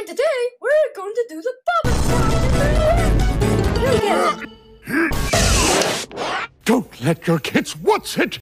And today, we're going to do the Bubba slide. You get it. Don't let your kids watch it!